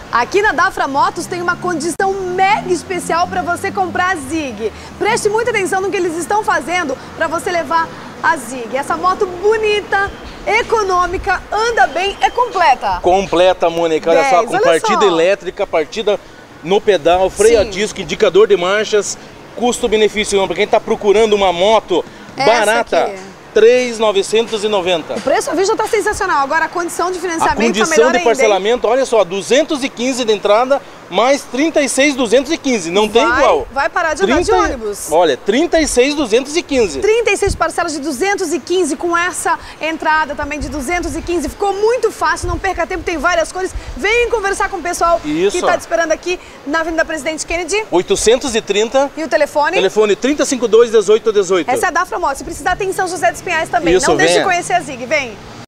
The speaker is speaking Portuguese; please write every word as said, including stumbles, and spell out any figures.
Aqui na Dafra Motos tem uma condição mega especial para você comprar a Zig. Preste muita atenção no que eles estão fazendo para você levar a Zig. Essa moto bonita, econômica, anda bem, é completa. Completa, Mônica. Olha dez, só, com olha partida só. elétrica, partida no pedal, freio a Sim. disco, indicador de marchas, custo-benefício. Para quem está procurando uma moto Essa barata, aqui. três mil novecentos e noventa. O preço à vista está sensacional. Agora a condição de A financiamento está condição melhor de ainda, hein? parcelamento, olha só, duzentos e quinze de entrada, mais trinta e seis mil duzentos e quinze. Não tem Vai- igual. vai parar de andar de ônibus. Olha, trinta e seis mil duzentos e quinze. trinta e seis parcelas de duzentos e quinze, com essa entrada também de duzentos e quinze. Ficou muito fácil, não perca tempo, tem várias cores. Vem conversar com o pessoal Isso. que está te esperando aqui na Avenida Presidente Kennedy. oitocentos e trinta, E o telefone? telefone trinta e cinco dois, dezoito dezoito. Essa é a Dafra Motos. Se precisar, tem em São José dos Pinhais também. Isso, Não deixe de venha. conhecer a Zig. Vem!